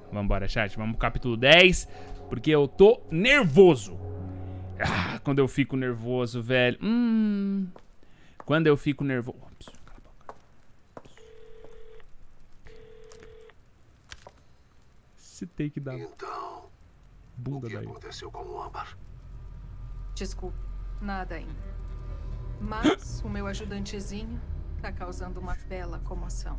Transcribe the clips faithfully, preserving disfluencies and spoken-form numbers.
Vambora, chat. Vamos pro capítulo dez. Porque eu tô nervoso. Ah, quando eu fico nervoso, velho. Hum. Quando eu fico nervoso. Você tem que dar. Então, bunda o que daí. aconteceu com o Âmbar? Desculpe, nada ainda. Mas o meu ajudantezinho tá causando uma bela comoção.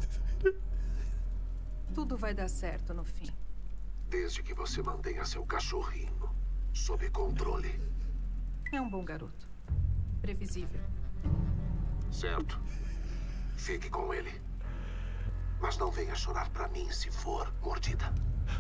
Tudo vai dar certo no fim. Desde que você mantenha seu cachorrinho sob controle. É um bom garoto. Previsível. Certo. Fique com ele. Mas não venha chorar pra mim se for mordida.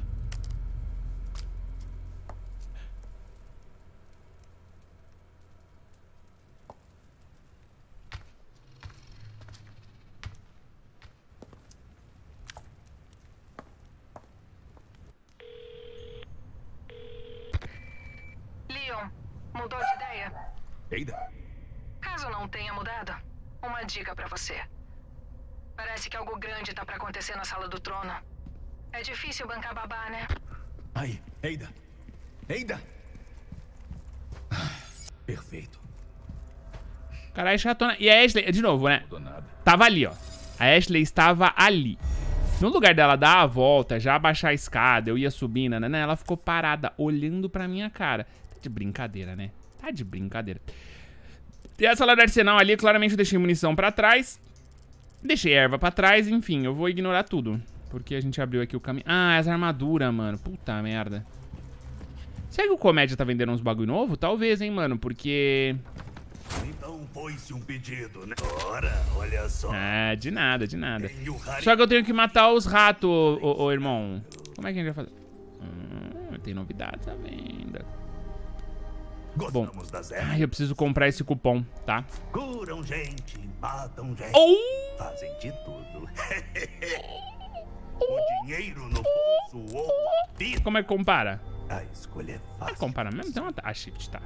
Leon, mudou de ideia? Ada? Caso não tenha mudado, uma dica pra você. Parece que algo grande tá pra acontecer na Sala do Trono. É difícil bancar babá, né? Aí, Ada. Ada! Ah, perfeito. Caralho, chatona. E a Ashley, de novo, né? Não mudou nada. Tava ali, ó. A Ashley estava ali. No lugar dela dar a volta, já abaixar a escada, eu ia subindo, né? Ela ficou parada, olhando pra minha cara. Tá de brincadeira, né? Tá de brincadeira. Tem a sala do arsenal ali, claramente eu deixei munição pra trás. Deixei erva pra trás, enfim, eu vou ignorar tudo. Porque a gente abriu aqui o caminho. Ah, essa armadura, mano. Puta merda. Será que o Comédia tá vendendo uns bagulho novo? Talvez, hein, mano, porque... Então foi-se um pedido, né? Ora, olha só. Ah, de nada, de nada. Tenho rari- Só que eu tenho que matar os ratos, ô, ô, ô, irmão. Como é que a gente vai fazer? Hum, tem novidades à venda. Gostamos das ervas. Ai, eu preciso comprar esse cupom, tá? Curam gente, matam gente. Oh! Fazem de tudo. O dinheiro no bolso ou a vida. Como é que compara? A escolha é É fácil. compara mesmo? Tem uma... Ah, shift, tá.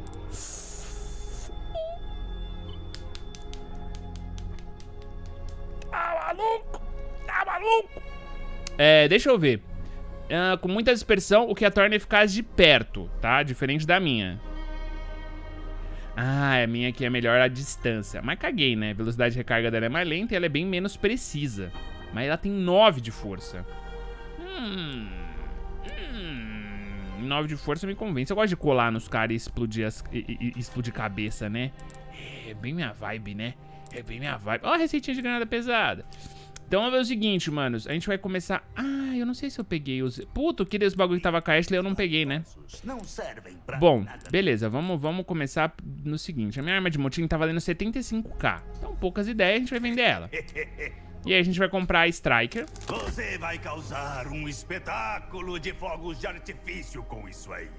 Tá maluco? Tá maluco? É, deixa eu ver. Ah, com muita dispersão, o que a torna eficaz de perto, tá? Diferente da minha. Ah, a minha aqui é melhor a distância. Mas caguei, né? A velocidade de recarga dela é mais lenta e ela é bem menos precisa. Mas ela tem nove de força. Hum... Hum... nove de força me convence. Eu gosto de colar nos caras e explodir, as, e, e, e explodir cabeça, né? É bem minha vibe, né? É bem minha vibe. Ó a receitinha de granada pesada. Então vamos ver o seguinte, manos. A gente vai começar... Ah, eu não sei se eu peguei os... Puta, que desse bagulho que tava com a Ashley eu não peguei, né? Não servem pra Bom, nada. beleza. Vamos, vamos começar no seguinte. A minha arma de motim tá valendo setenta e cinco k. Então, poucas ideias, a gente vai vender ela. E aí a gente vai comprar a Striker. Você vai causar um espetáculo de fogos de artifício com isso aí.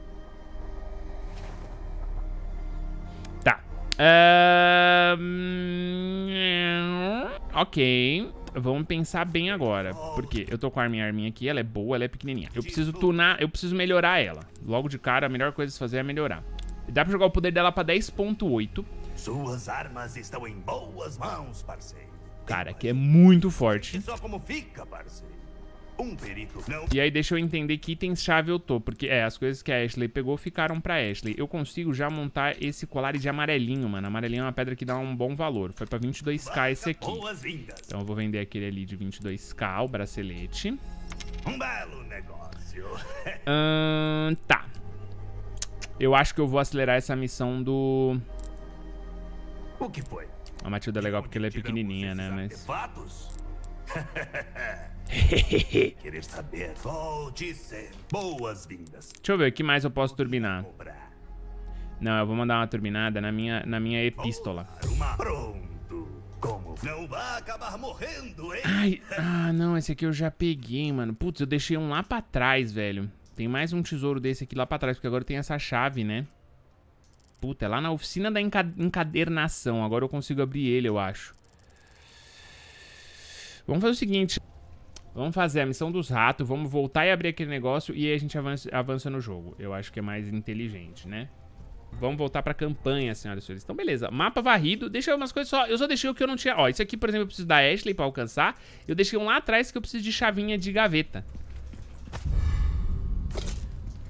Tá. Ahn, ok. Vamos pensar bem agora. Porque eu tô com a minha arminha aqui, ela é boa, ela é pequenininha. Eu preciso tunar, eu preciso melhorar ela. Logo de cara, a melhor coisa a se fazer é melhorar. Dá pra jogar o poder dela pra dez ponto oito. Suas armas estão em boas mãos, parceiro. Cara, que é muito E forte. só como fica, parceiro. Um perito não... E aí deixa eu entender que itens-chave eu tô. Porque, é, as coisas que a Ashley pegou ficaram pra Ashley. Eu consigo já montar esse colar de amarelinho, mano. Amarelinho é uma pedra que dá um bom valor. Foi pra vinte e dois k esse aqui. Boas-vindas. Então eu vou vender aquele ali de vinte e dois k, o bracelete. Um belo negócio. Ahn, tá. Eu acho que eu vou acelerar essa missão do... O que foi? A Matilda é legal porque ela é Onde pequenininha, né? tiramos Mas... esses artefatos? Querer saber? Volte ser. Boas-vindas. Deixa eu ver, o que mais eu posso turbinar? Cobrar. Não, eu vou mandar uma turbinada na minha, na minha epístola. Uma... Pronto. Como? Não vai acabar morrendo, hein? Ai, ah, não, esse aqui eu já peguei, mano. Putz, eu deixei um lá pra trás, velho. Tem mais um tesouro desse aqui lá pra trás, porque agora tem essa chave, né? Puta, é lá na oficina da enca encadernação. Agora eu consigo abrir ele, eu acho. Vamos fazer o seguinte. Vamos fazer a missão dos ratos. Vamos voltar e abrir aquele negócio. E aí a gente avança, avança no jogo. Eu acho que é mais inteligente, né? Vamos voltar pra campanha, senhoras e senhores. Então, beleza. Mapa varrido. Deixa umas coisas só. Eu só deixei o que eu não tinha. Ó, isso aqui, por exemplo, eu preciso da Ashley pra alcançar. Eu deixei um lá atrás que eu preciso de chavinha de gaveta.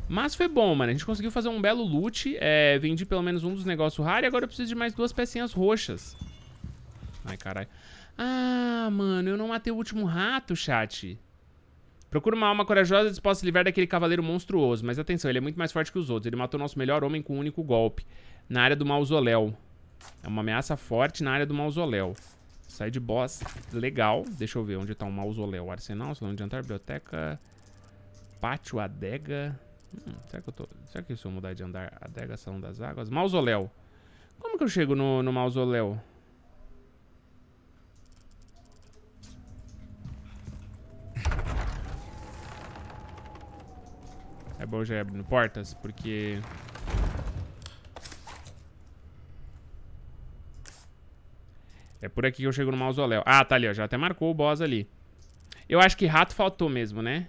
Mas foi bom, mano. A gente conseguiu fazer um belo loot. É, vendi pelo menos um dos negócios raros. E agora eu preciso de mais duas pecinhas roxas. Ai, caralho. Ah, mano, eu não matei o último rato, chat. Procura uma alma corajosa disposta a se livrar daquele cavaleiro monstruoso. Mas atenção, ele é muito mais forte que os outros. Ele matou nosso melhor homem com um único golpe. Na área do mausoléu. É uma ameaça forte na área do mausoléu. Sai de boss. Legal. Deixa eu ver onde tá o mausoléu. Arsenal, salão de jantar, biblioteca... Pátio, adega... Hum, será que eu tô... Será que se eu mudar de andar? Adega, salão das águas... Mausoléu. Como que eu chego no, no mausoléu? É bom já ir abrindo portas, porque... É por aqui que eu chego no mausoléu. Ah, tá ali, ó. Já até marcou o boss ali. Eu acho que rato faltou mesmo, né?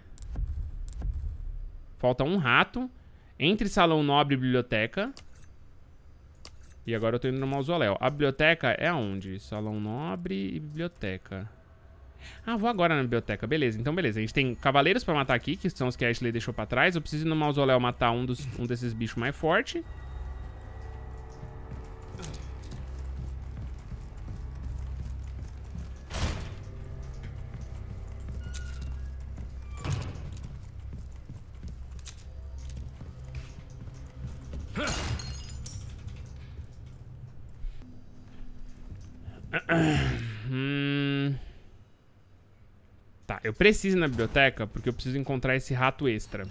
Falta um rato. Entre salão nobre e biblioteca. E agora eu tô indo no mausoléu. A biblioteca é aonde? Salão nobre e biblioteca. Ah, vou agora na biblioteca. Beleza, então beleza. A gente tem cavaleiros pra matar aqui, que são os que a Ashley deixou pra trás. Eu preciso ir no mausoléu matar um, dos, um desses bichos mais fortes. hum... Tá, eu preciso ir na biblioteca porque eu preciso encontrar esse rato extra.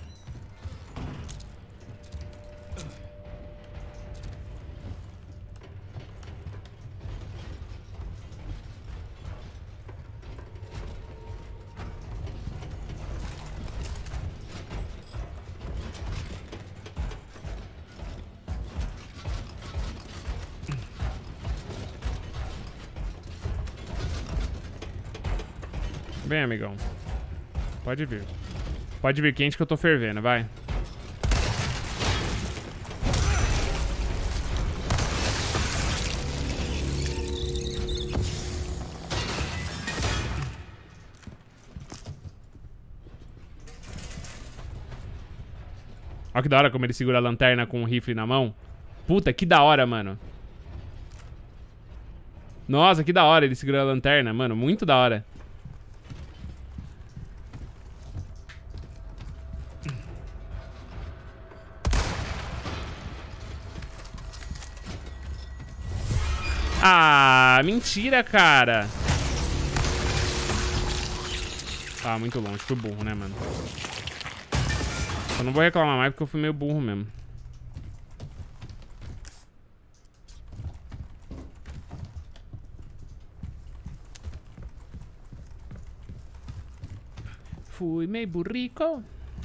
Vem, amigão. Pode vir. Pode vir quente que eu tô fervendo, vai. Olha que da hora como ele segura a lanterna com o rifle na mão. Puta, que da hora, mano. Nossa, que da hora ele segura a lanterna, mano. Muito da hora. Ah, mentira, cara. Ah, muito longe. Fui burro, né, mano? Eu não vou reclamar mais porque eu fui meio burro mesmo. Fui meio burrico.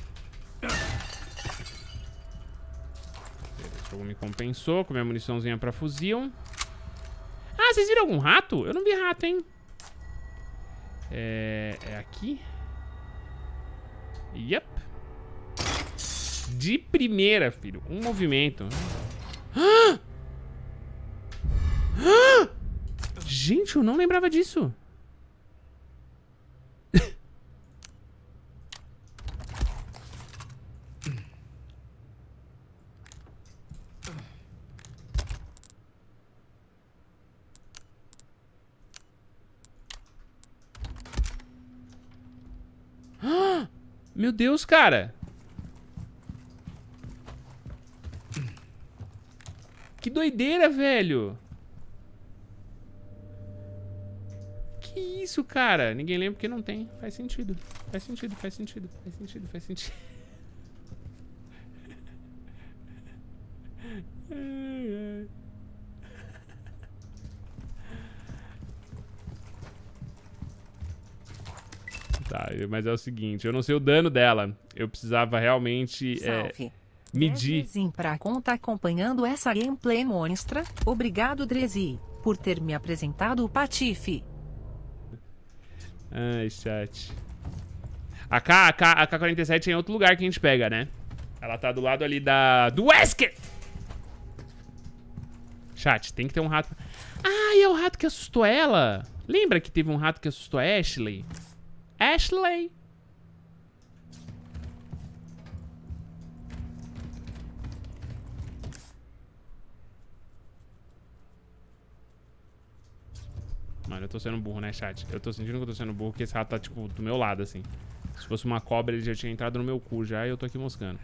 Esse jogo me compensou com minha muniçãozinha pra fuzil. Ah, vocês viram algum rato? Eu não vi rato, hein? É... É aqui? Yep. De primeira, filho. Um movimento. Ah! Ah! Gente, eu não lembrava disso. Meu Deus, cara. Que doideira, velho. Que isso, cara? Ninguém lembra porque não tem. Faz sentido. Faz sentido, faz sentido. Faz sentido, faz sentido. Ai, ai. Tá, mas é o seguinte, eu não sei o dano dela. Eu precisava realmente é, medir. Drezinho pra conta acompanhando essa gameplay monstra. Obrigado, Drezi, por ter me apresentado o Patife. Ai, chat. A K, a K, a K quarenta e sete é em outro lugar que a gente pega, né? Ela tá do lado ali da... do Wesker! Chat, tem que ter um rato... Ah, e é o rato que assustou ela? Lembra que teve um rato que assustou a Ashley? Ashley. Mano, eu tô sendo burro, né, chat? Eu tô sentindo que eu tô sendo burro, porque esse rato tá, tipo, do meu lado, assim. Se fosse uma cobra, ele já tinha entrado no meu cu já e eu tô aqui moscando.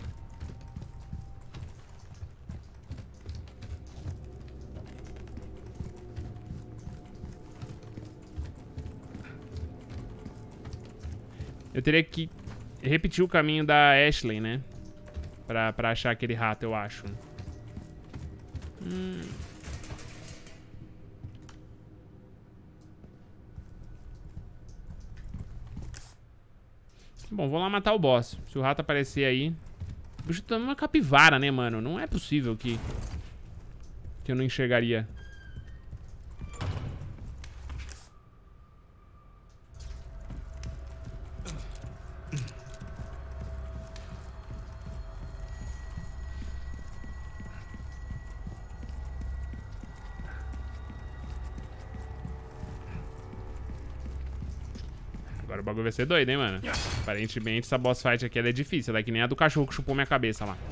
Eu teria que repetir o caminho da Ashley, né? Pra, pra achar aquele rato, eu acho. Hum... Bom, vou lá matar o boss. Se o rato aparecer aí... O bicho tá uma capivara, né, mano? Não é possível que... Que eu não enxergaria. Agora o bagulho vai ser doido, hein, mano? Aparentemente essa boss fight aqui ela é difícil. Ela é que nem a do cachorro que chupou minha cabeça lá.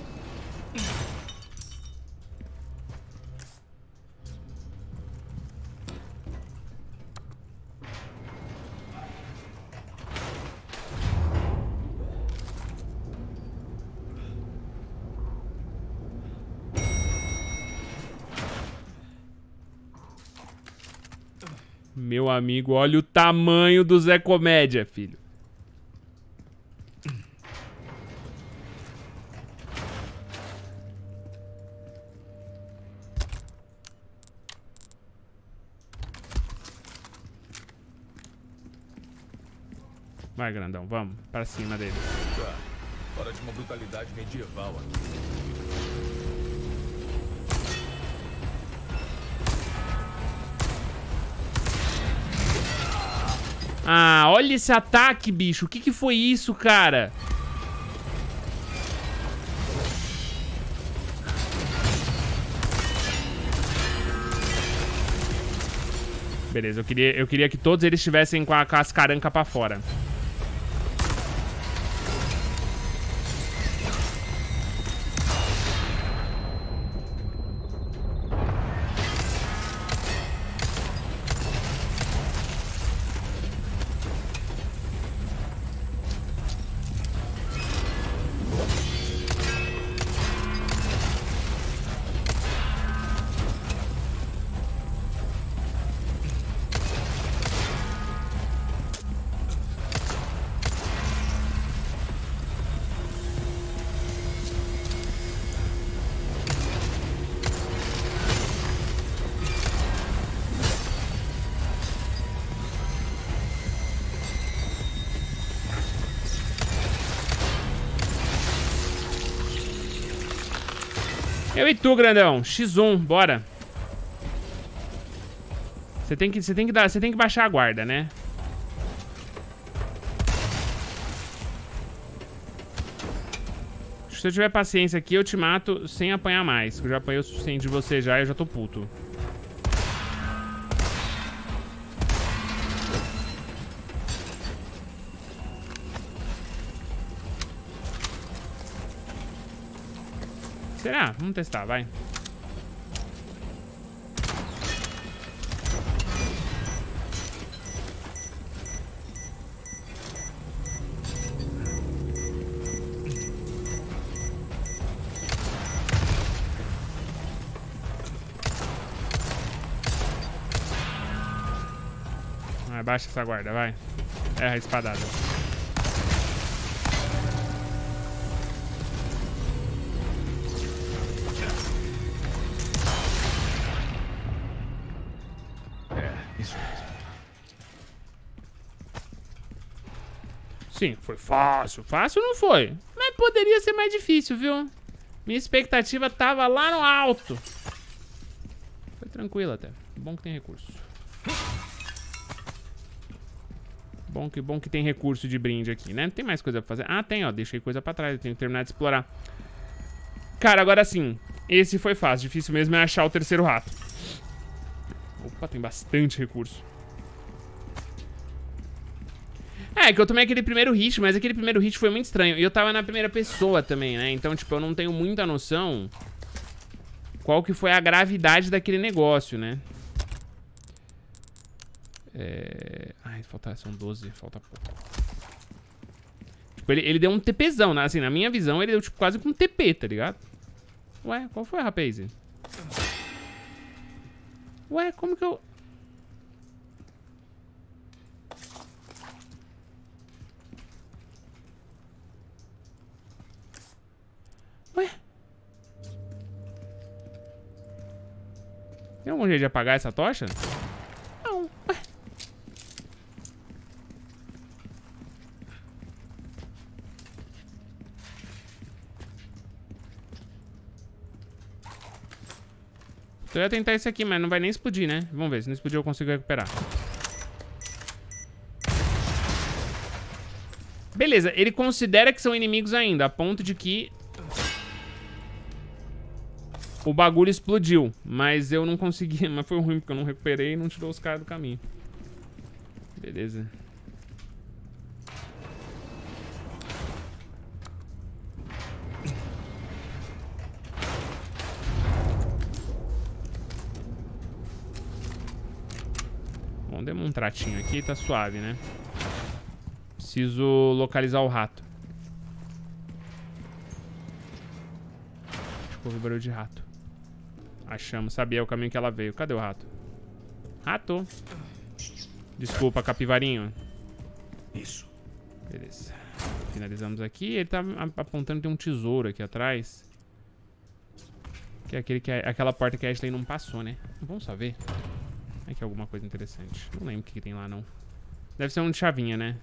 Meu amigo, olha o tamanho do Zé Comédia, filho. Vai, grandão, vamos pra cima dele. Tá, hora de uma brutalidade medieval aqui. Ah, olha esse ataque, bicho. O que que foi isso, cara? Beleza, eu queria, eu queria que todos eles estivessem com, a, com as carancas pra fora. Eu e tu, grandão. xis um, bora. Você tem que, você tem que dar, você tem que baixar a guarda, né? Se eu tiver paciência aqui, eu te mato sem apanhar mais. Eu já apanhei o suficiente de você já e eu já tô puto. Será? Vamos testar, vai. Vai, baixa essa guarda, vai. Erra a espadada. Sim, foi fácil. Fácil não foi. Mas poderia ser mais difícil, viu? Minha expectativa tava lá no alto. Foi tranquilo até. Bom que tem recurso. Bom que, bom que tem recurso de brinde aqui, né? Não tem mais coisa pra fazer. Ah, tem, ó. Deixei coisa pra trás. Eu tenho que terminar de explorar. Cara, agora sim. Esse foi fácil. Difícil mesmo é achar o terceiro rato. Opa, tem bastante recurso. É, que eu tomei aquele primeiro hit, mas aquele primeiro hit foi muito estranho. E eu tava na primeira pessoa também, né? Então, tipo, eu não tenho muita noção qual que foi a gravidade daquele negócio, né? É... Ai, falta... são doze, falta pouco. Tipo, ele, ele deu um TPzão, né? Assim, na minha visão, ele deu tipo quase com um T P, tá ligado? Ué, qual foi, rapaz? Ué, como que eu... Ué? Tem algum jeito de apagar essa tocha? Não, ué. Eu ia tentar esse aqui, mas não vai nem explodir, né? Vamos ver, se não explodir eu consigo recuperar. Beleza, ele considera que são inimigos ainda, a ponto de que o bagulho explodiu. Mas eu não consegui, mas foi ruim porque eu não recuperei e não tirou os caras do caminho. Beleza. Bom, demos um tratinho aqui, tá suave, né? Preciso localizar o rato. Acho que ouvi barulho de rato. Achamos, sabia o caminho que ela veio. Cadê o rato? Rato. Desculpa, capivarinho. Isso. Beleza. Finalizamos aqui. Ele tá apontando que tem um tesouro aqui atrás. Que é aquele que é, aquela porta que a Ashley não passou, né? Vamos só ver. Aqui é alguma coisa interessante. Não lembro o que, que tem lá, não. Deve ser um de chavinha, né?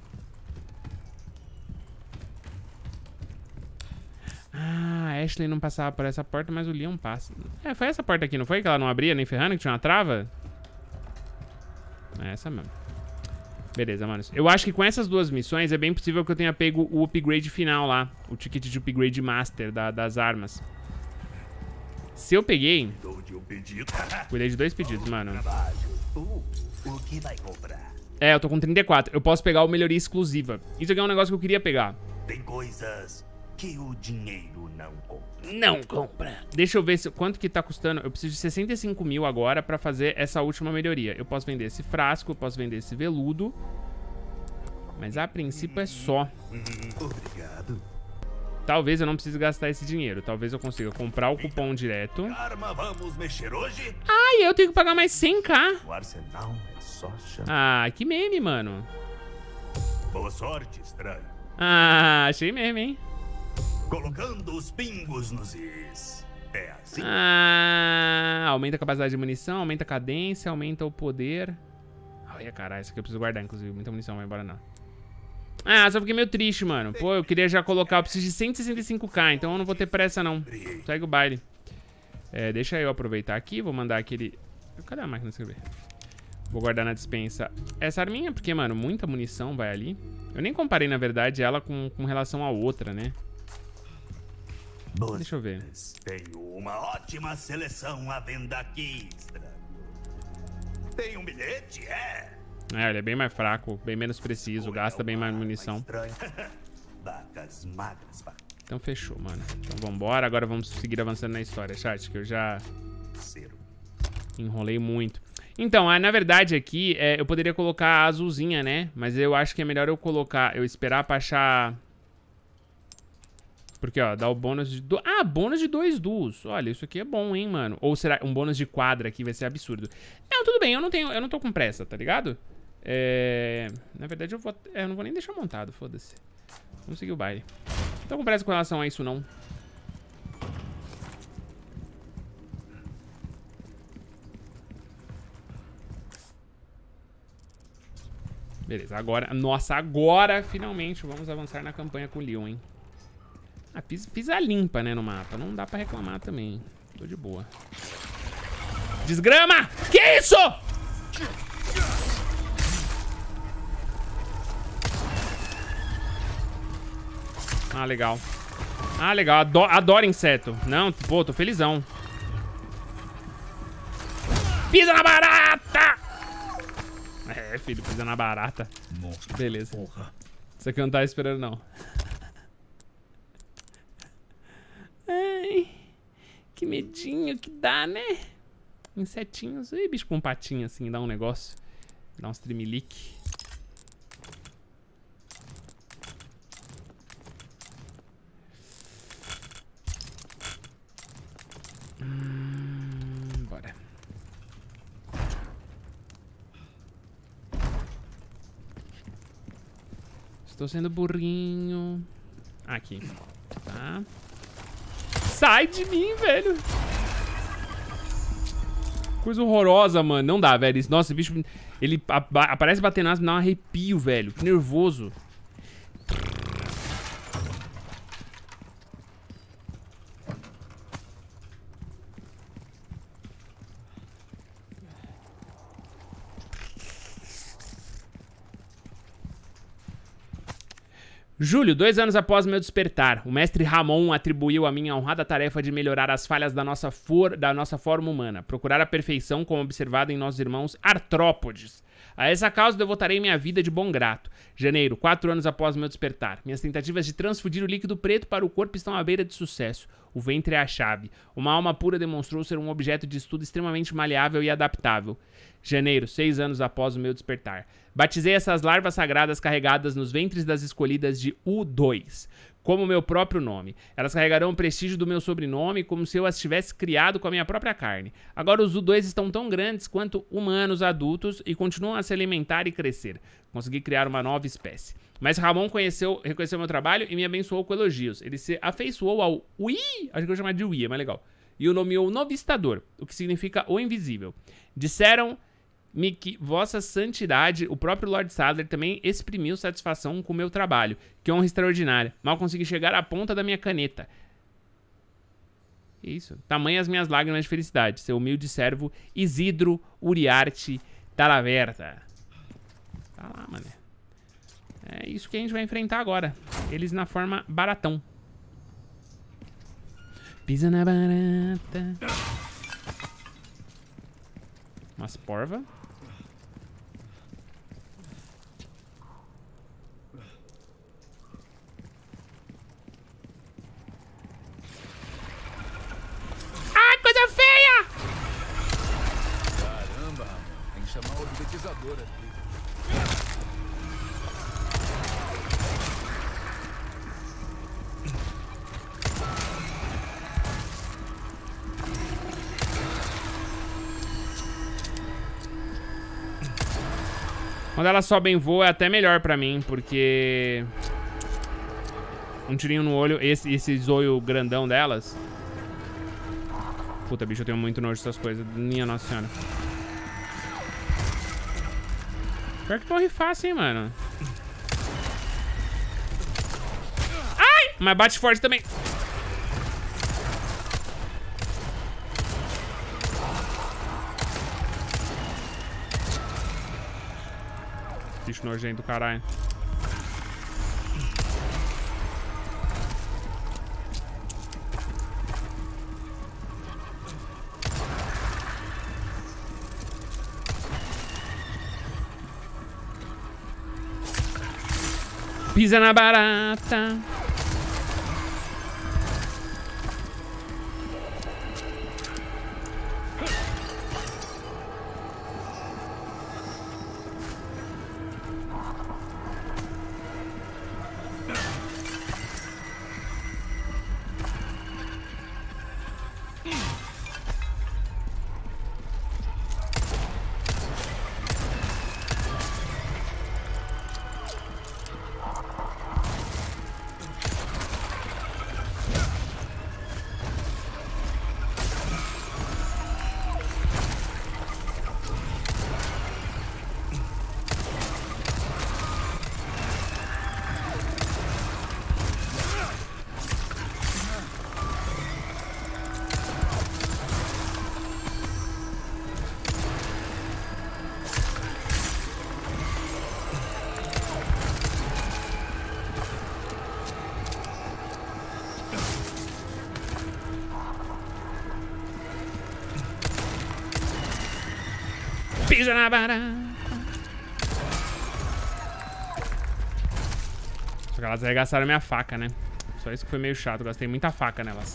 Ah, a Ashley não passava por essa porta, mas o Leon passa. É, foi essa porta aqui, não foi? Que ela não abria nem ferrando, que tinha uma trava? É essa mesmo. Beleza, mano. Eu acho que com essas duas missões é bem possível que eu tenha pego o upgrade final lá. O ticket de upgrade master da, das armas. Se eu peguei... Cuidei de dois pedidos, mano. O que vai comprar? É, eu tô com trinta e quatro. Eu posso pegar o melhoria exclusiva. Isso aqui é um negócio que eu queria pegar. Tem coisas que o dinheiro não compra. Não compra. Deixa eu ver se, quanto que tá custando. Eu preciso de sessenta e cinco mil agora pra fazer essa última melhoria. Eu posso vender esse frasco, eu posso vender esse veludo. Mas a princípio é só. Obrigado. Talvez eu não precise gastar esse dinheiro. Talvez eu consiga comprar o cupom direto. Arma, vamos mexer hoje? Ai, eu tenho que pagar mais cem k. O arsenal é só chamar. Ah, que meme, mano. Boa sorte, estranho. Ah, achei meme, hein? Colocando os pingos nos is. É assim. Ah, aumenta a capacidade de munição, aumenta a cadência, aumenta o poder. Olha, caralho, isso aqui eu preciso guardar, inclusive. Muita munição, vai embora não. Ah, só fiquei meio triste, mano. Pô, eu queria já colocar... Eu preciso de cento e sessenta e cinco k, então eu não vou ter pressa, não. Segue o baile. É, deixa eu aproveitar aqui. Vou mandar aquele... Cadê a máquina de escrever? Vou guardar na dispensa essa arminha, porque, mano, muita munição vai ali. Eu nem comparei, na verdade, ela com, com relação à outra, né? Deixa eu ver. Tenho uma ótima seleção à venda aqui, estranho. Tem um bilhete, é? É, ele é bem mais fraco, bem menos preciso, gasta bem mais munição. Vacas magras. Então fechou, mano. Então vambora, agora vamos seguir avançando na história, chat, que eu já enrolei muito. Então, na verdade aqui, é, eu poderia colocar a azulzinha, né? Mas eu acho que é melhor eu colocar, eu esperar pra achar... Porque, ó, dá o bônus de... Do... Ah, bônus de dois duos. Olha, isso aqui é bom, hein, mano. Ou será um bônus de quadra aqui vai ser absurdo. Não, tudo bem, eu não tenho, eu não tô com pressa, tá ligado? É... Na verdade, eu vou... É, eu não vou nem deixar montado, foda-se. Vamos seguir o baile. Não tô com pressa com relação a isso, não. Beleza, agora... Nossa, agora, finalmente, vamos avançar na campanha com o Leon, hein? Ah, fiz, fiz a limpa, né, no mapa. Não dá pra reclamar também. Tô de boa. Desgrama! Que isso? Ah, legal. Ah, legal. Adoro, adoro inseto. Não, pô, tô felizão. Pisa na barata! É, filho, pisa na barata. Monstro. Beleza. Porra. Isso aqui eu não tava esperando, não. Ai, que medinho que dá, né? Insetinhos. Ih, bicho com patinha assim, dá um negócio. Dá uns tremelique. Hum, bora. Estou sendo burrinho. Aqui. Tá. Sai de mim, velho. Coisa horrorosa, mano. Não dá, velho. Nossa, esse bicho... Ele aparece batendo nas, me dá um arrepio, velho. Que nervoso. Júlio, dois anos após meu despertar, o mestre Ramon atribuiu a mim a honrada tarefa de melhorar as falhas da nossa, for, da nossa forma humana, procurar a perfeição como observado em nossos irmãos artrópodes. A essa causa devotarei minha vida de bom grato. Janeiro, quatro anos após meu despertar. Minhas tentativas de transfundir o líquido preto para o corpo estão à beira de sucesso. O ventre é a chave. Uma alma pura demonstrou ser um objeto de estudo extremamente maleável e adaptável. Janeiro, seis anos após o meu despertar. Batizei essas larvas sagradas carregadas nos ventres das escolhidas de U dois, como meu próprio nome. Elas carregarão o prestígio do meu sobrenome como se eu as tivesse criado com a minha própria carne. Agora os U dois estão tão grandes quanto humanos adultos e continuam a se alimentar e crescer. Consegui criar uma nova espécie. Mas Ramon conheceu, reconheceu meu trabalho e me abençoou com elogios. Ele se afeiçoou ao Ui, acho que eu vou chamar de Ui, é mais legal. E o nomeou Novistador, o que significa o invisível. Disseram-me que Vossa Santidade, o próprio Lord Sadler, também exprimiu satisfação com o meu trabalho. Que honra extraordinária. Mal consegui chegar à ponta da minha caneta. Isso. Tamanhas minhas lágrimas de felicidade. Seu humilde servo Isidro Uriarte Talaverta. Tá lá, mano. É isso que a gente vai enfrentar agora. Eles na forma baratão. Pisa na barata. Umas porva. Ai, coisa feia! Caramba, Ramon. Tem que chamar o dedetizador aqui. Quando elas sobem voo é até melhor pra mim, porque... Um tirinho no olho, esse, esse zoio grandão delas... Puta, bicho, eu tenho muito nojo dessas coisas. Minha nossa senhora. Pior que morre fácil, hein, mano. Ai! Mas bate forte também. Bicho nojento do caralho. Pisa na barata. Pisa na barata. Só que elas arregaçaram minha faca, né? Só isso que foi meio chato. Eu gastei muita faca nelas.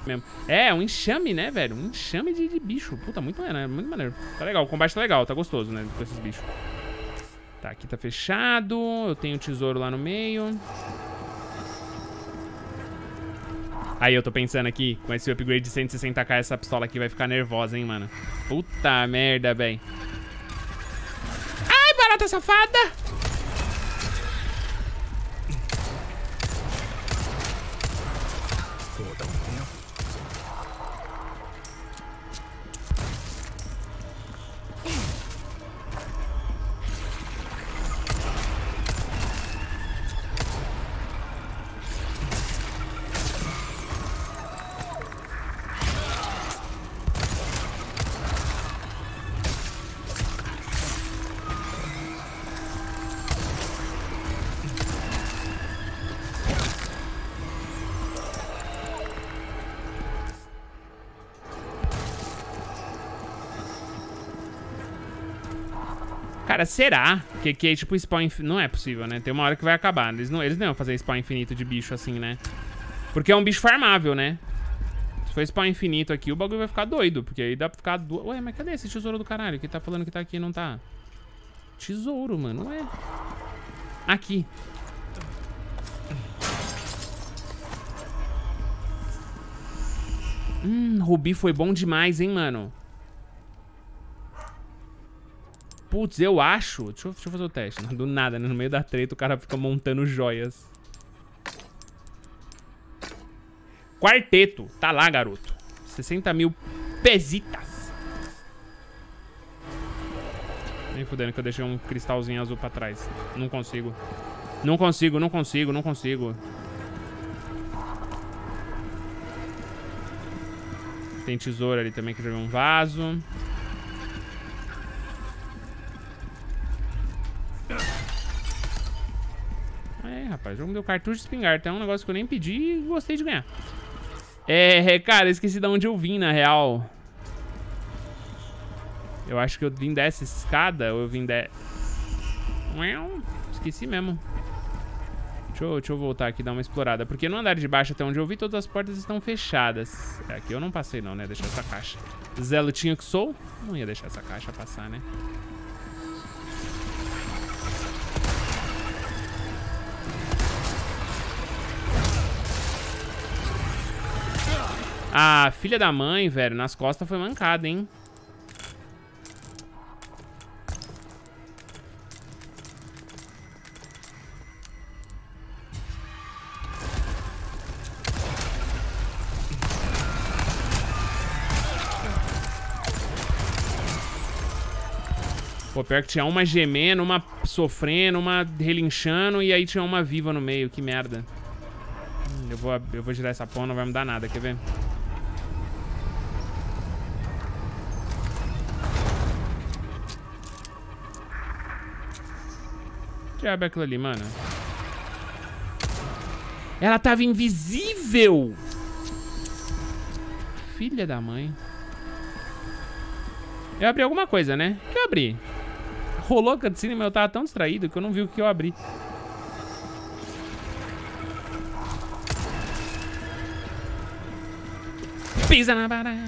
mesmo. É, um enxame, né, velho? Um enxame de, de bicho. Puta, muito maneiro, muito maneiro. Tá legal, o combate tá legal, tá gostoso, né, com esses bichos. Tá, aqui tá fechado. Eu tenho tesouro lá no meio. Aí eu tô pensando aqui, com esse upgrade de cento e sessenta k, essa pistola aqui vai ficar nervosa, hein, mano. Puta merda, velho. Ai, barata safada! Cara, será que, que tipo spawn infinito? Não é possível, né? Tem uma hora que vai acabar. Eles não, eles não iam fazer spawn infinito de bicho assim, né? Porque é um bicho farmável, né? Se for spawn infinito aqui, o bagulho vai ficar doido. Porque aí dá pra ficar... Do... Ué, mas cadê esse tesouro do caralho? Que tá falando que tá aqui e não tá? Tesouro, mano. Ué. Aqui. Hum, Rubi foi bom demais, hein, mano? Putz, eu acho... Deixa eu, deixa eu fazer o teste. Do nada, né? No meio da treta, o cara fica montando joias. Quarteto. Tá lá, garoto. sessenta mil pesitas. Nem fudendo que eu deixei um cristalzinho azul pra trás. Não consigo. Não consigo, não consigo, não consigo. Tem tesouro ali também, que já veio um vaso. É, rapaz, o jogo me deu cartucho de espingarda. É um negócio que eu nem pedi e gostei de ganhar. É, cara, eu esqueci de onde eu vim, na real. Eu acho que eu vim dessa escada ou eu vim de... Esqueci mesmo. Deixa eu, deixa eu voltar aqui e dar uma explorada. Porque no andar de baixo, até onde eu vi, todas as portas estão fechadas. É, aqui eu não passei não, né? Deixar essa caixa. Zelotinho que sou, não ia deixar essa caixa passar, né? Ah, filha da mãe, velho. Nas costas foi mancada, hein? Pô, pior que tinha uma gemendo, uma sofrendo, uma relinchando e aí tinha uma viva no meio. Que merda. Hum, eu, vou, eu vou girar essa porra, não vai me dar nada, quer ver? Que diabo é aquilo ali, mano? Ela tava invisível! Filha da mãe. Eu abri alguma coisa, né? O que eu abri? Rolou a cutscene, mas eu tava tão distraído que eu não vi o que eu abri. Pisa na barata.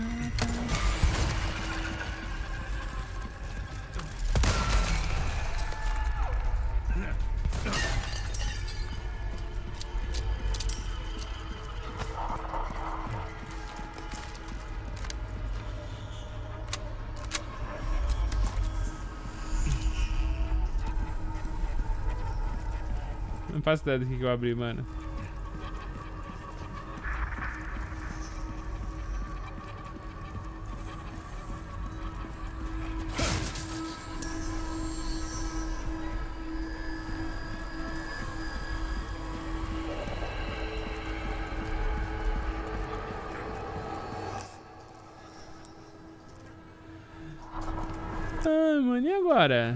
Não faço ideia do que eu abri, mano. Ah, mano, e agora?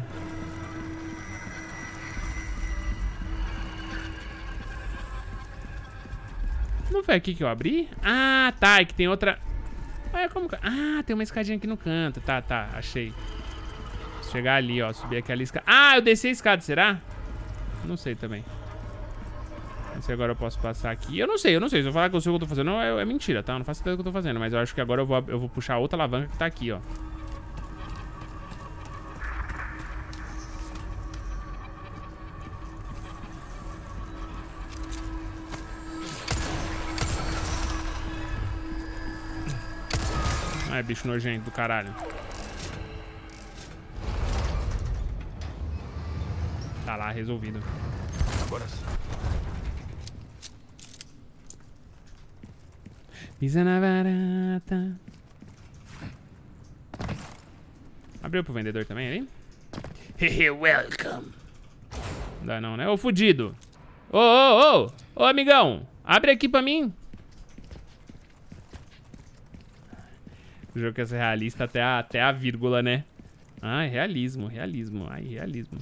Não foi aqui que eu abri? Ah, tá, é que tem outra... Ué, como... Ah, tem uma escadinha aqui no canto. Tá, tá, achei. Vou chegar ali, ó, subir aquela escada. Ah, eu desci a escada, será? Não sei também. Não sei, agora eu posso passar aqui. Eu não sei, eu não sei. Se eu falar que eu sei o que eu tô fazendo, é, é mentira, tá? Eu não faço ideia do que eu tô fazendo. Mas eu acho que agora eu vou, eu vou puxar outra alavanca que tá aqui, ó. É, bicho nojento do caralho. Tá lá, resolvido. Agora sim. Pisa na barata. Abriu pro vendedor também ali? Hehe, welcome. Não dá não, né? Ô, fudido. Ô, ô, ô. Ô, amigão. Abre aqui pra mim. O jogo quer ser realista até a, até a vírgula, né? Ai, realismo, realismo. Ai, realismo.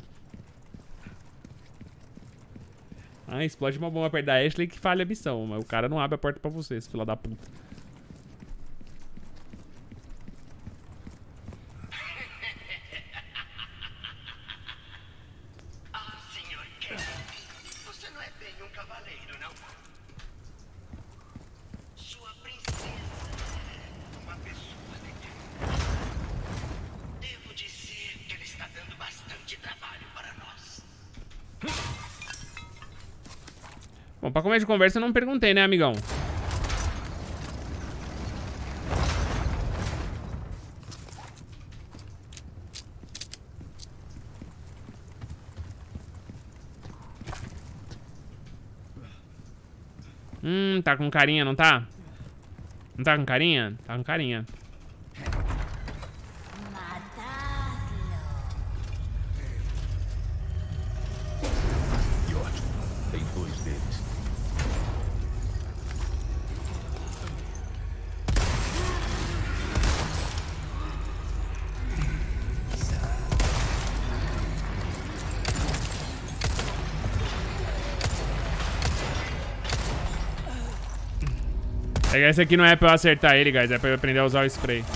Ah, explode uma bomba perto da Ashley que falha a missão. Mas o cara não abre a porta pra você, esse filho da puta. Ah, senhor Kennedy, você não é bem um cavaleiro, não? Sua princesa é uma pessoa de... Devo dizer que ele está dando bastante trabalho para nós. Bom, pra começo de conversa eu não perguntei, né, amigão? Hum, tá com carinha, não tá? Não tá com carinha? Tá com carinha. Que ótimo. Tem dois deles. É que esse aqui não é pra eu acertar ele, guys. É pra eu aprender a usar o spray.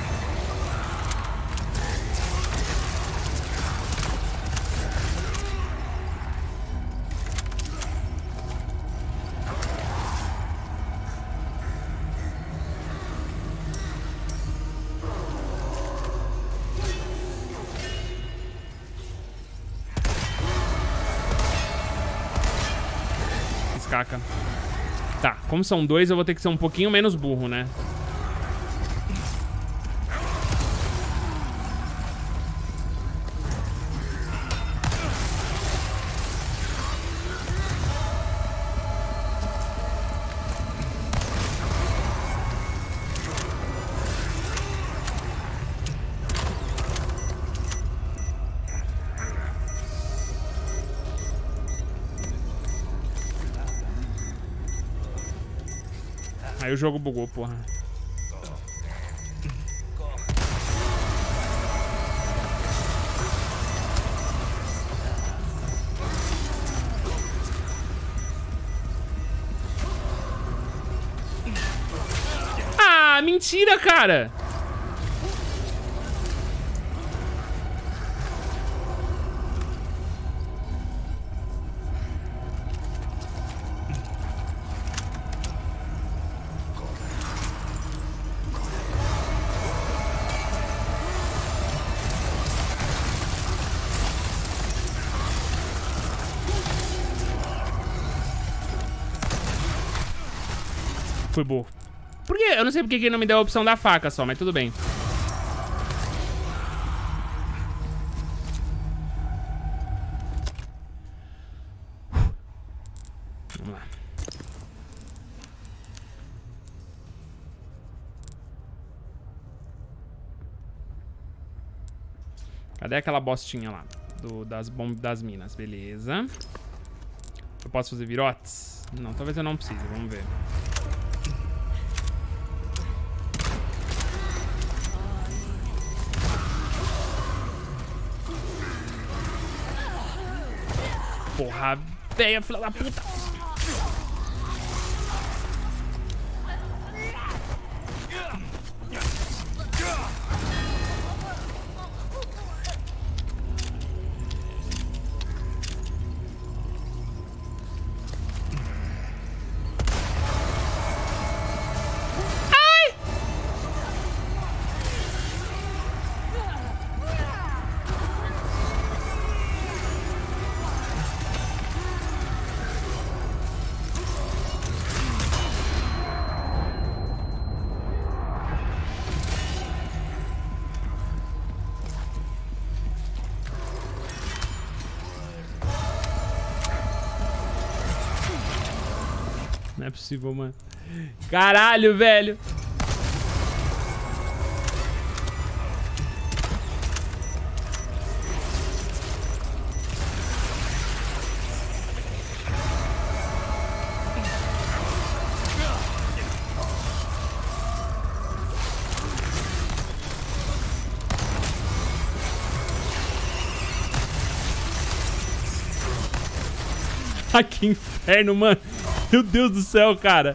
Escaca. Tá, como são dois, eu vou ter que ser um pouquinho menos burro, né? Aí o jogo bugou, porra. Ah, mentira, cara! Fui burro. Por quê? Eu não sei porque que ele não me deu a opção da faca só, mas tudo bem. Vamos lá. Cadê aquela bostinha lá? Do, das bombas das minas, beleza. Eu posso fazer virotes? Não, talvez eu não precise, vamos ver. Porra, velha, filha da puta. Não é possível, mano. Caralho, velho. Ah, que inferno, mano. Meu Deus do céu, cara.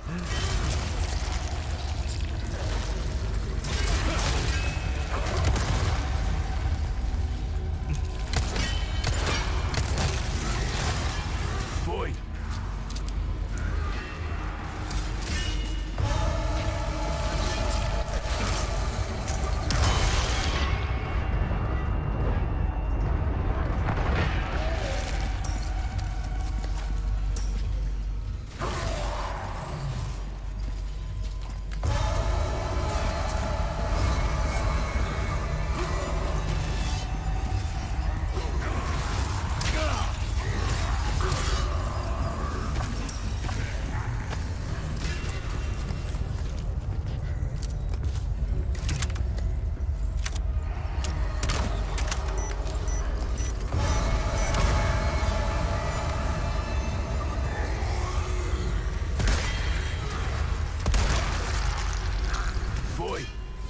Foi. Foi.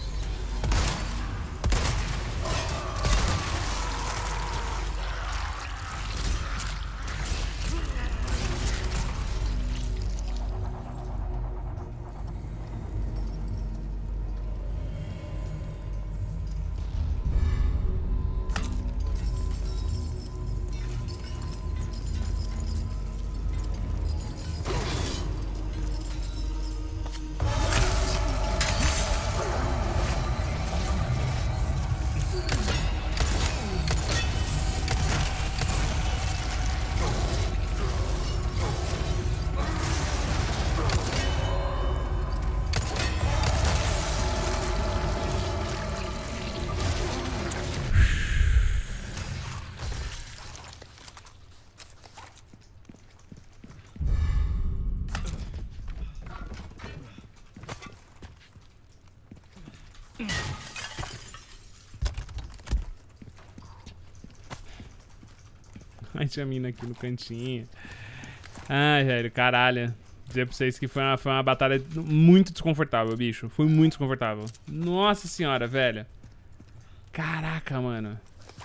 Ai, tinha mina aqui no cantinho. Ai, velho, caralho. Dizer pra vocês que foi uma, foi uma batalha muito desconfortável, bicho. Foi muito desconfortável. Nossa senhora, velho. Caraca, mano.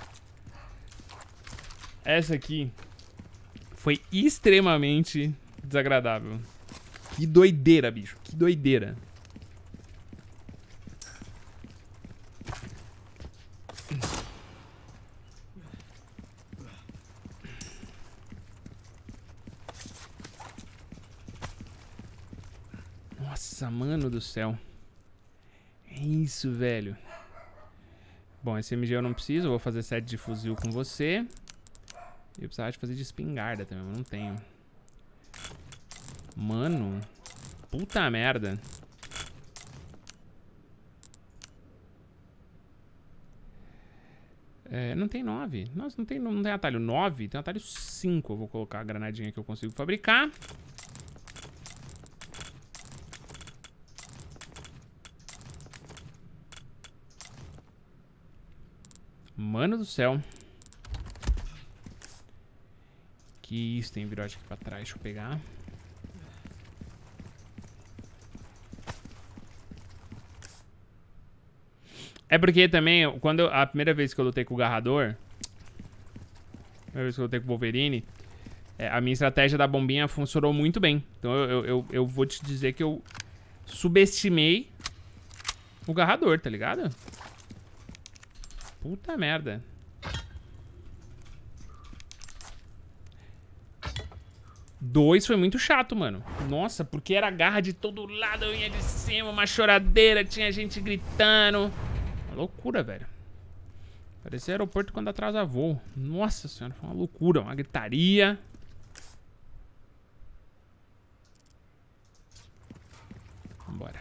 Essa aqui foi extremamente desagradável. Que doideira, bicho. Que doideira. Nossa, mano do céu. É isso, velho. Bom, esse M G eu não preciso. Eu vou fazer set de fuzil com você. Eu precisava de fazer de espingarda também, mas não tenho. Mano. Puta merda. É, não tem nove. Nossa, não tem, não tem atalho nove. Tem atalho cinco. Eu vou colocar a granadinha que eu consigo fabricar. Mano do céu. Que isso, tem virote aqui pra trás. Deixa eu pegar. É porque também, quando eu, a primeira vez que eu lutei com o Garrador, a primeira vez que eu lutei com o Wolverine, é, a minha estratégia da bombinha funcionou muito bem. Então eu, eu, eu vou te dizer que eu subestimei o Garrador, tá ligado? Puta merda. Dois foi muito chato, mano. Nossa, porque era garra de todo lado, eu ia de cima, uma choradeira, tinha gente gritando. Uma loucura, velho. Parecia aeroporto quando atrasa voo. Nossa senhora, foi uma loucura, uma gritaria. Vambora.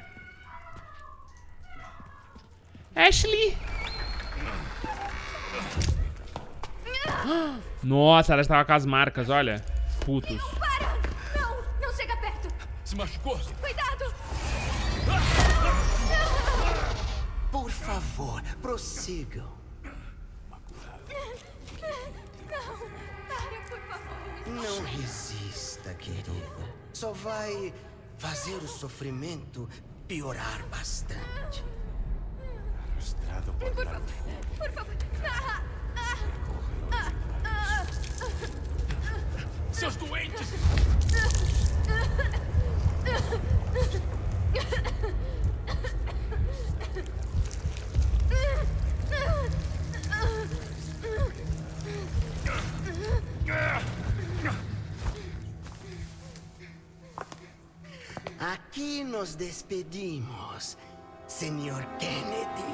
Ashley! Nossa, ela estava com as marcas, olha. Putos. Para! Não, não chega perto. Se machucou? Cuidado! Por favor, prossigam. Não, para, por favor. Não resista, querida. Só vai fazer o sofrimento piorar bastante. Arrastrado por Por la favor, por favor. Ah, ah, ah, ah, Seus doentes! Aqui nos despedimos, senhor Kennedy.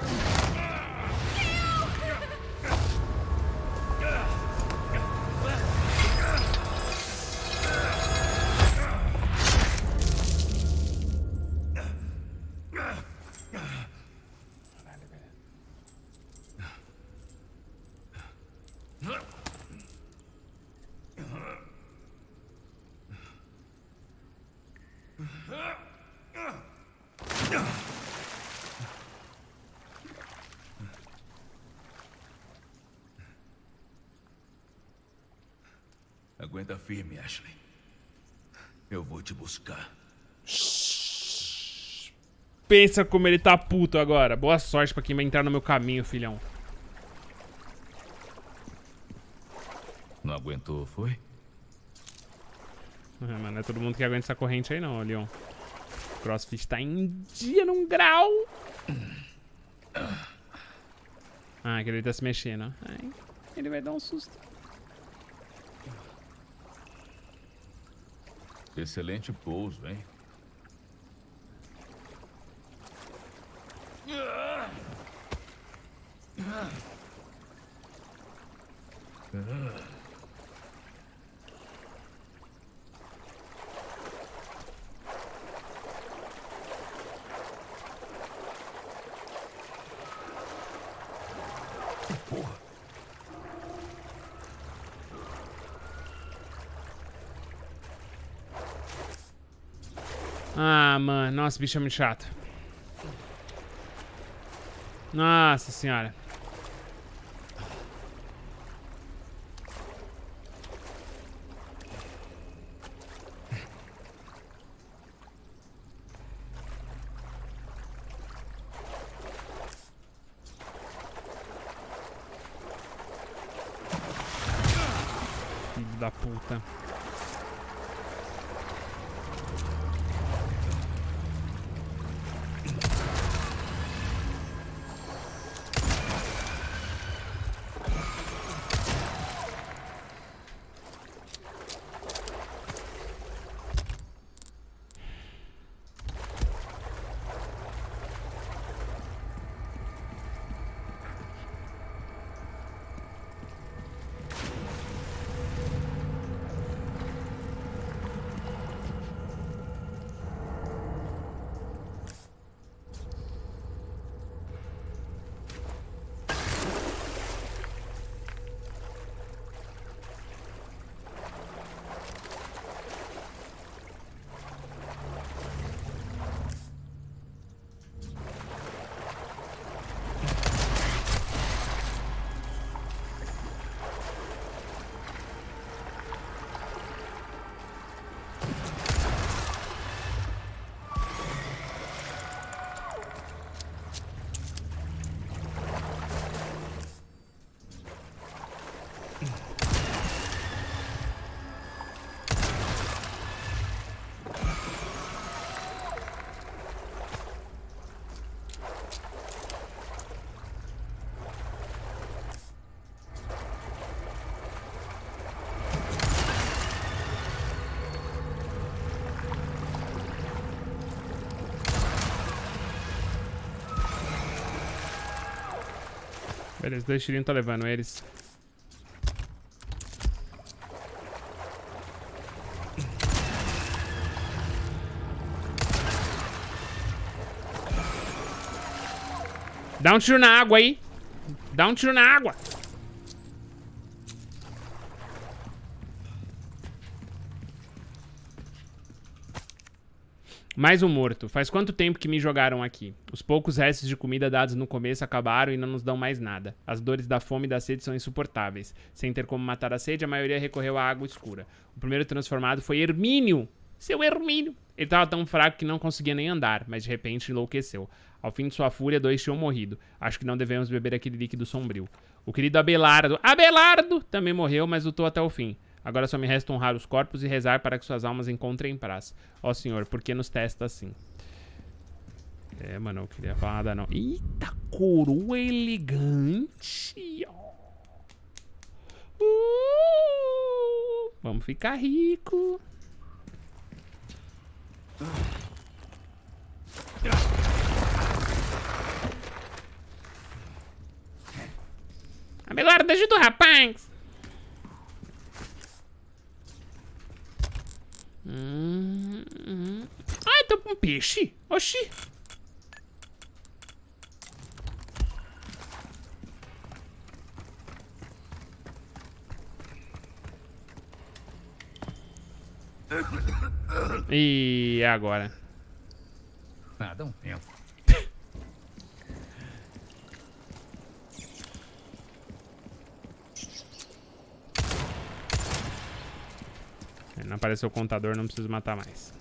Aguenta firme, Ashley. Eu vou te buscar. Pensa como ele tá puto agora. Boa sorte pra quem vai entrar no meu caminho, filhão. Não aguentou, foi? É, mano, não é todo mundo que aguenta essa corrente aí não, Leon. O CrossFit tá em dia num grau. Ah, que ele tá se mexendo. Ai, ele vai dar um susto. Excelente pouso, hein? Porra. Ah, mano. Nossa, bicho é muito chato. Nossa senhora. Filho da puta. Beleza, dois tirinhos tá levando eles. Dá um tiro na água aí. Dá um tiro na água. Mais um morto. Faz quanto tempo que me jogaram aqui? Os poucos restos de comida dados no começo acabaram e não nos dão mais nada. As dores da fome e da sede são insuportáveis. Sem ter como matar a sede, a maioria recorreu à água escura. O primeiro transformado foi Hermínio. Seu Hermínio. Ele estava tão fraco que não conseguia nem andar, mas de repente enlouqueceu. Ao fim de sua fúria, dois tinham morrido. Acho que não devemos beber aquele líquido sombrio. O querido Abelardo... Abelardo! Também morreu, mas lutou até o fim. Agora só me resta honrar os corpos e rezar para que suas almas encontrem paz. Ó Senhor, por que nos testa assim? É, mano, eu queria falar nada não. Eita, coroa elegante. Uh, vamos ficar rico. Abelardo, ajuda o rapaz. Hum, hum. Ai, tô com um peixe. Oxi. E agora? Nada, um tempo. Não apareceu o contador, não preciso matar mais.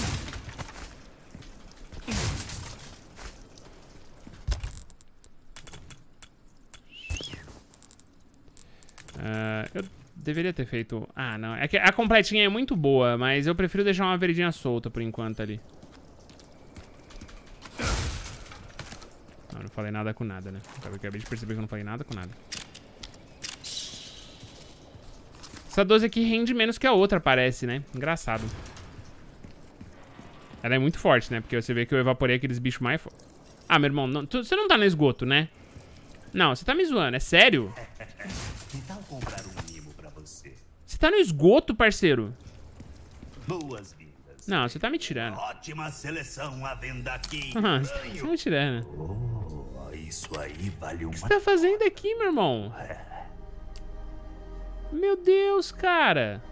Uh, eu deveria ter feito... Ah, não. É que a completinha é muito boa, mas eu prefiro deixar uma verdinha solta por enquanto ali. Não, não falei nada com nada, né? Eu acabei de perceber que eu não falei nada com nada. Essa doze aqui rende menos que a outra, parece, né? Engraçado. Ela é muito forte, né? Porque você vê que eu evaporei aqueles bichos mais fortes. Ah, meu irmão, não, tu, você não tá no esgoto, né? Não, você tá me zoando, é sério? Que tal comprar um mimo pra você? Você tá no esgoto, parceiro? Boas-vindas. Não, você tá me tirando. Ótima seleção à venda aqui. Aham, você tá me tirando. Oh, isso aí vale uma... O que você tá fazendo aqui, meu irmão? Meu Deus, cara.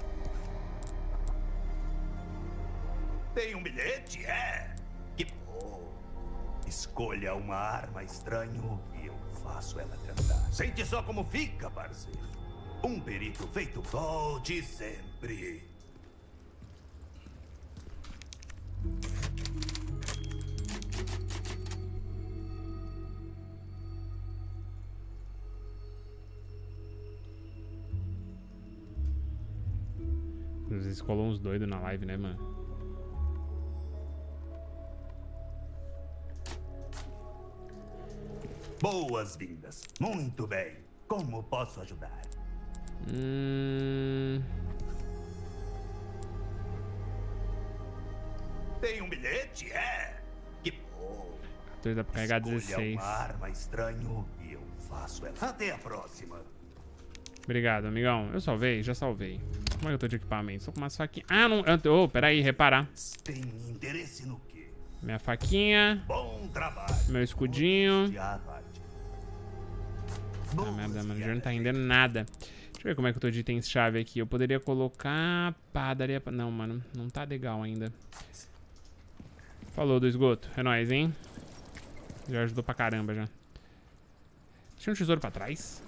Tem um bilhete? É. Que bom. Escolha uma arma estranho e eu faço ela cantar. Sente só como fica, parceiro. Um perito feito volte sempre. Às vezes colou uns doidos na live, né, mano? Boas-vindas. Muito bem. Como posso ajudar? Hum... Tem um bilhete? É. Que bom. Dois dá pra carregar dezesseis. Escolha uma arma estranho e eu faço ela. Até a próxima. Obrigado, amigão. Eu salvei? Já salvei. Como é que eu tô de equipamento? Tô com umas faquinhas. Ah, não. Ô, oh, peraí, reparar. Tem interesse no quê? Minha faquinha. Bom trabalho. Meu escudinho. Ah, merda, mano. Já não tá rendendo nada. Deixa eu ver como é que eu tô de itens-chave aqui. Eu poderia colocar... Pá, daria pra... Não, mano. Não tá legal ainda. Falou do esgoto. É nóis, hein? Já ajudou pra caramba, já. Tinha um tesouro pra trás?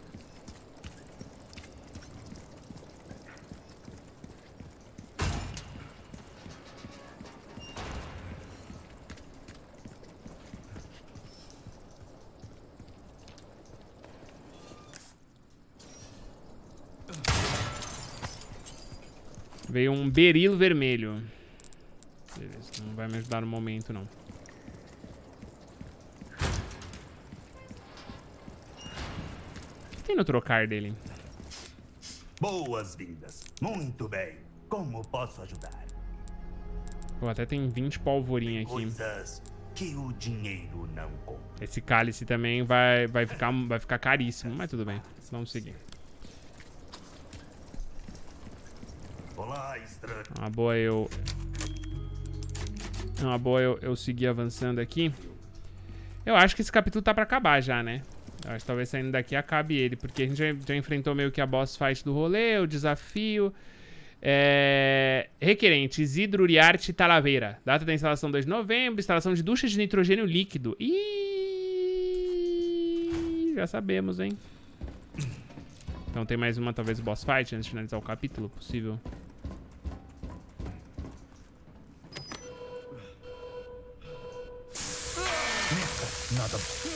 Veio um berilo vermelho. Beleza, não vai me ajudar no momento, não. O que tem no trocar dele? Boas-vindas. Muito bem. Como posso ajudar? Pô, até tem vinte polvorinha aqui. Coisas que o dinheiro não compra. Esse cálice também vai, vai, ficar, vai ficar caríssimo, mas tudo bem. Vamos seguir. Olá, estranho. Uma boa eu... Uma boa eu, eu seguir avançando aqui. Eu acho que esse capítulo tá pra acabar já, né? Eu acho que talvez saindo daqui acabe ele. Porque a gente já, já enfrentou meio que a boss fight do rolê, o desafio. É... Requerente, Isidro Uriarte Talavera. Data da instalação dois de novembro. Instalação de ducha de nitrogênio líquido. Ih, já sabemos, hein? Então tem mais uma, talvez, boss fight antes de finalizar o capítulo, possível. Nada.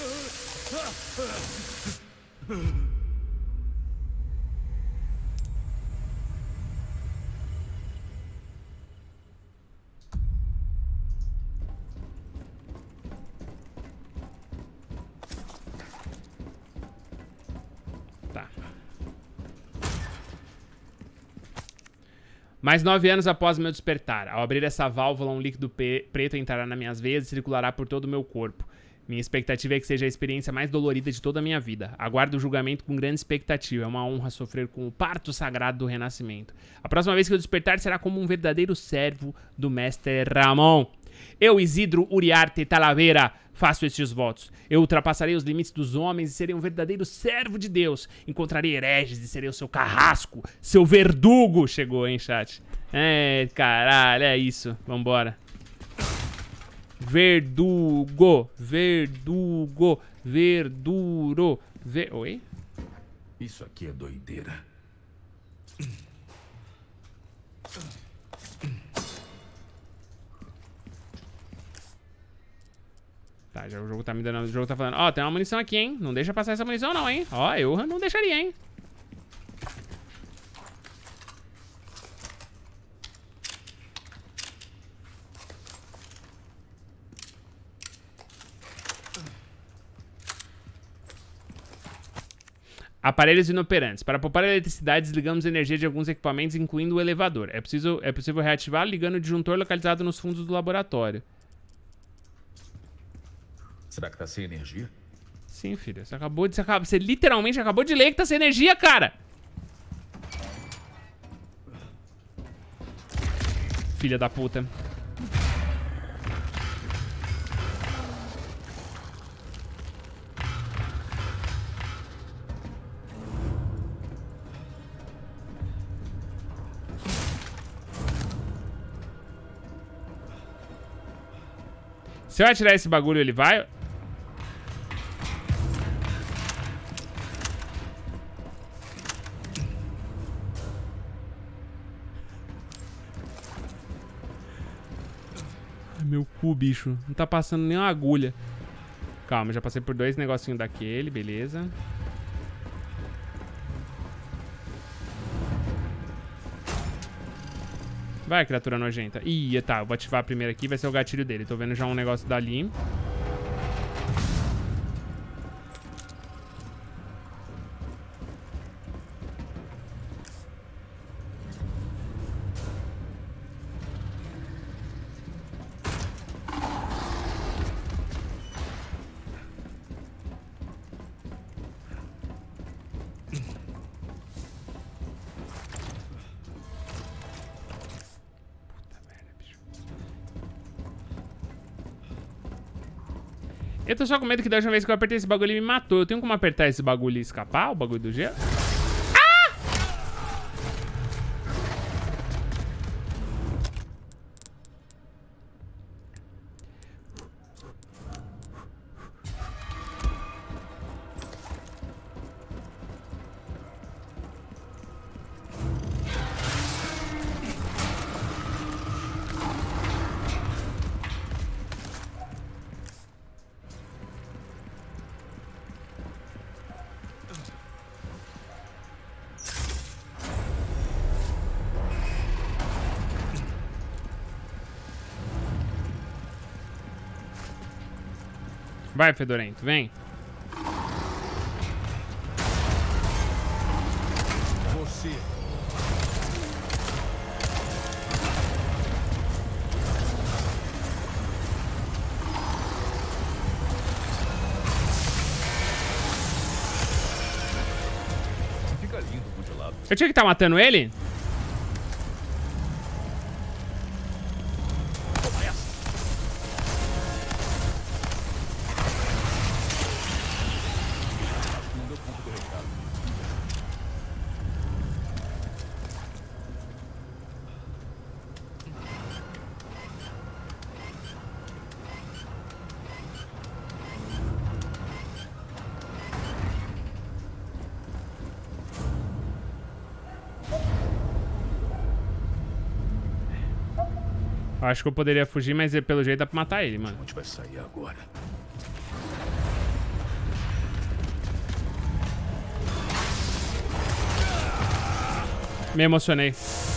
Tá. Mais nove anos após meu despertar. Ao abrir essa válvula, um líquido preto entrará nas minhas veias e circulará por todo o meu corpo. Minha expectativa é que seja a experiência mais dolorida de toda a minha vida. Aguardo o julgamento com grande expectativa. É uma honra sofrer com o parto sagrado do renascimento. A próxima vez que eu despertar será como um verdadeiro servo do mestre Ramon. Eu, Isidro Uriarte Talavera, faço estes votos. Eu ultrapassarei os limites dos homens e serei um verdadeiro servo de Deus. Encontrarei hereges e serei o seu carrasco, seu verdugo. Chegou, hein, chat? É, caralho, é isso. Vambora. Verdugo, verdugo, verduro, ver... Oi? Isso aqui é doideira. Tá, já o jogo tá me dando... O jogo tá falando... Ó, oh, tem uma munição aqui, hein? Não deixa passar essa munição não, hein? Ó, oh, eu não deixaria, hein? Aparelhos inoperantes. Para poupar a eletricidade, desligamos a energia de alguns equipamentos, incluindo o elevador. É possível, é possível reativar ligando o disjuntor localizado nos fundos do laboratório. Será que tá sem energia? Sim, filho. Você acabou de... Você, acabou, você literalmente acabou de ler que tá sem energia, cara! Filha da puta. Se eu atirar esse bagulho, ele vai? Ai, meu cu, bicho. Não tá passando nem uma agulha. Calma, já passei por dois negocinhos daquele, beleza. Vai, criatura nojenta. Ih, tá, eu vou ativar primeiro aqui, vai ser o gatilho dele. Tô vendo já um negócio dali. Eu tô só com medo que da última vez que eu apertei esse bagulho ele me matou. Eu tenho como apertar esse bagulho e escapar? O bagulho do gelo? Ah! Vai, fedorento, vem. Você. Fica lindo congelado. Eu tinha que estar matando ele? Eu acho que eu poderia fugir, mas pelo jeito dá pra matar ele, mano. Onde vai sair agora? Me emocionei.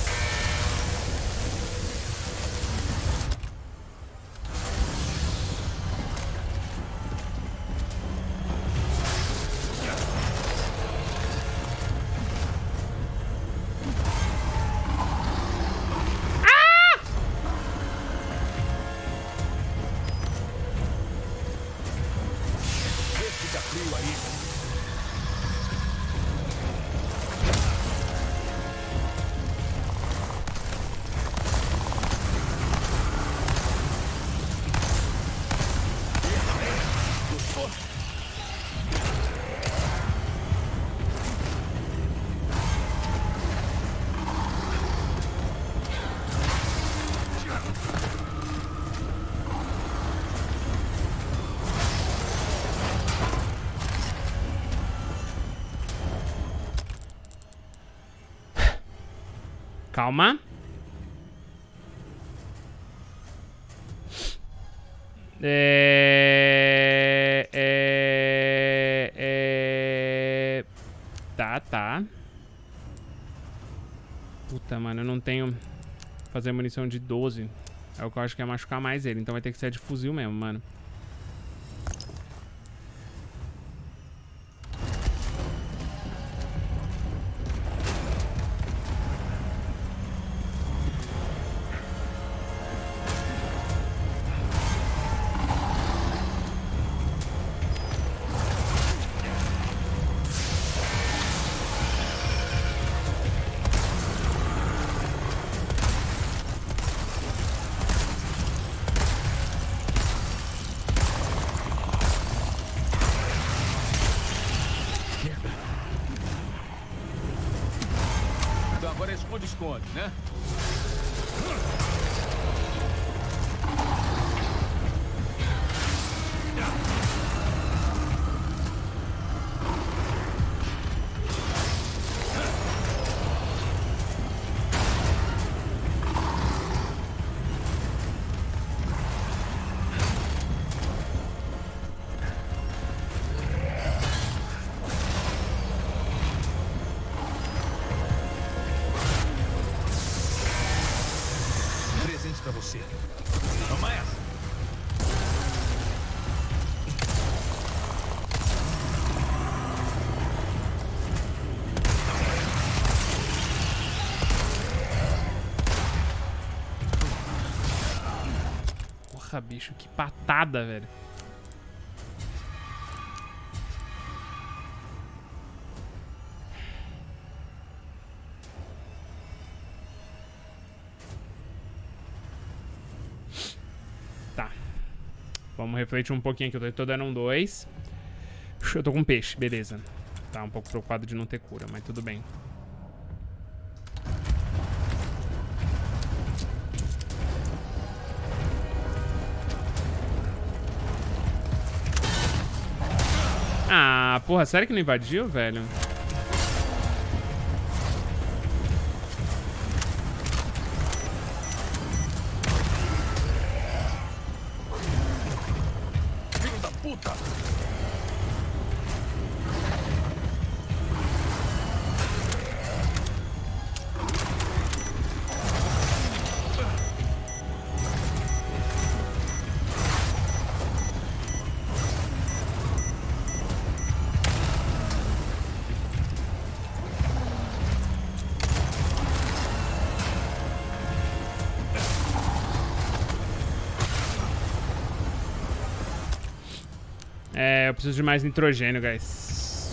Calma. É... É... É... Tá, tá. Puta, mano, eu não tenho... Fazer munição de doze. É o que eu acho que ia machucar mais ele. Então vai ter que ser de fuzil mesmo, mano. Agora esconde-esconde, né? Pra você. Toma essa. Porra, bicho, que patada, velho. Vamos refletir um pouquinho aqui. Eu tô dando um dois. Eu tô com peixe, beleza. Tá um pouco preocupado de não ter cura, mas tudo bem. Ah, porra, sério que não invadiu, velho? É, eu preciso de mais nitrogênio, guys.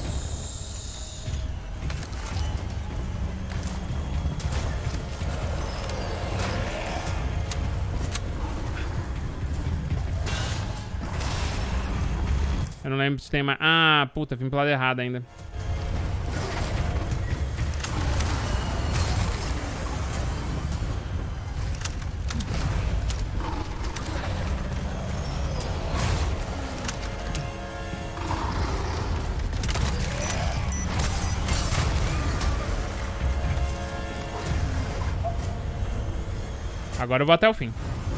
Eu não lembro se tem mais... Ah, puta, vim pro lado errado ainda. Agora eu vou até o fim.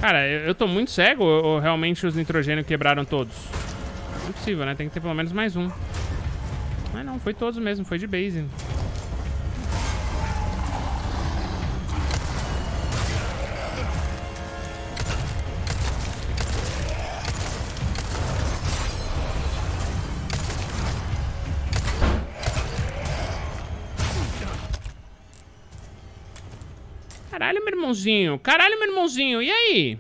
Cara, eu, eu tô muito cego ou, ou realmente os nitrogênio quebraram todos? Não é possível, né? Tem que ter pelo menos mais um. Mas não, foi todos mesmo, foi de base. Caralho, meu irmãozinho. Caralho, meu irmãozinho. E aí?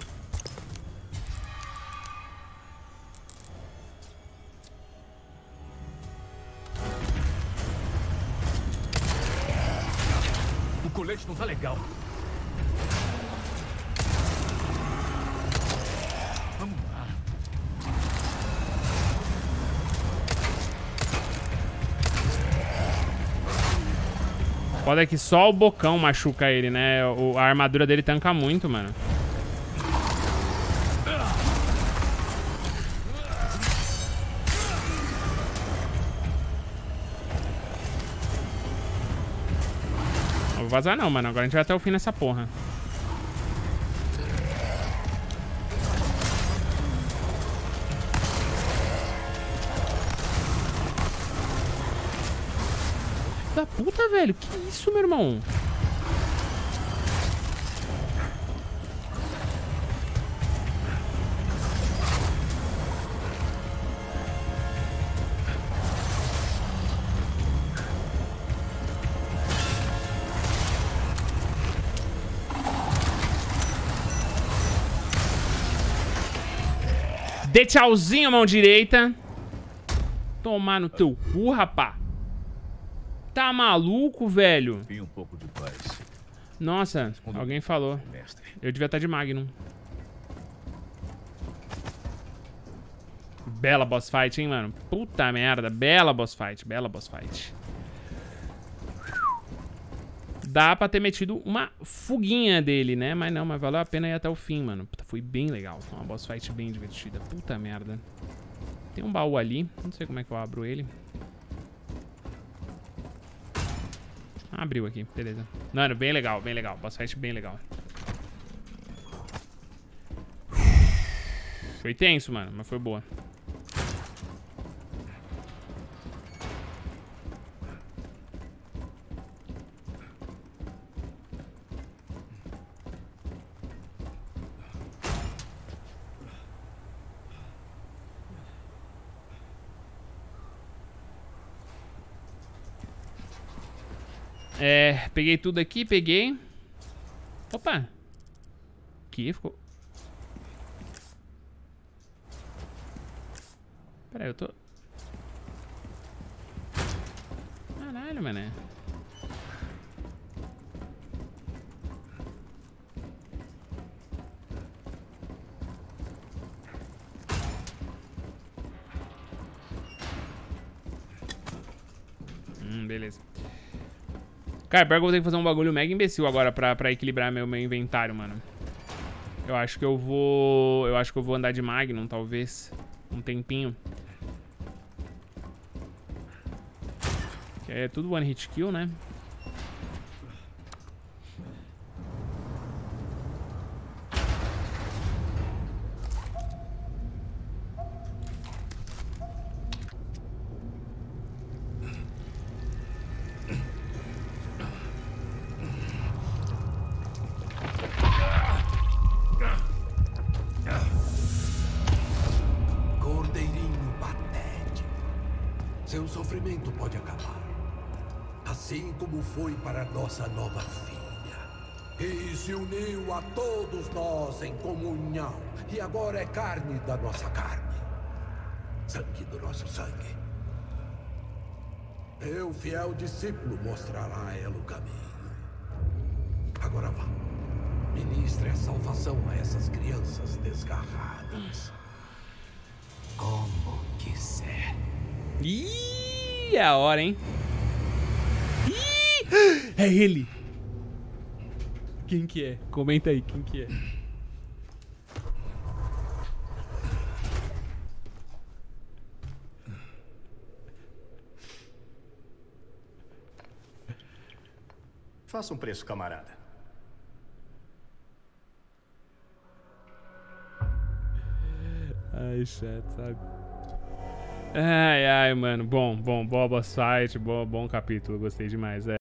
O colete não tá legal. Vamos lá. Foda é que só o bocão machuca ele, né? O, a armadura dele tanca muito, mano. Não vou vazar não, mano. Agora a gente vai até o fim nessa porra. Da puta, velho. Que isso, meu irmão? Dê tchauzinho, mão direita. Tomar no teu cu, rapá. Tá maluco, velho? Tem um pouco de paz. Nossa, alguém falou. Mestre. Eu devia estar de Magnum. Bela boss fight, hein, mano? Puta merda. Bela boss fight. Bela boss fight. Dá pra ter metido uma fuguinha dele, né? Mas não, mas valeu a pena ir até o fim, mano. Puta, foi bem legal. Foi uma boss fight bem divertida. Puta merda. Tem um baú ali. Não sei como é que eu abro ele. Ah, abriu aqui, beleza. Mano, bem legal, bem legal. Boss fight bem legal. Foi tenso, mano, mas foi boa. É, peguei tudo aqui, peguei. Opa. Aqui ficou. Pera aí, eu tô... Caralho, mané. Hum, beleza. Cara, pior que eu vou ter que fazer um bagulho mega imbecil agora pra, pra equilibrar meu, meu inventário, mano. Eu acho que eu vou... Eu acho que eu vou andar de Magnum, talvez. Um tempinho. Que é tudo one hit kill, né? Seu sofrimento pode acabar. Assim como foi para nossa nova filha. E se uniu a todos nós em comunhão. E agora é carne da nossa carne. Sangue do nosso sangue. Teu fiel discípulo mostrará a ela o caminho. Agora vá. Ministre a salvação a essas crianças desgarradas. Como quiser. Ih, é a hora, hein? Ih, é ele. Quem que é? Comenta aí, quem que é? Faça um preço, camarada. Ai, chato, sabe? Ai, ai, mano. Bom, bom, boa boss fight, bom, bom capítulo. Gostei demais, é.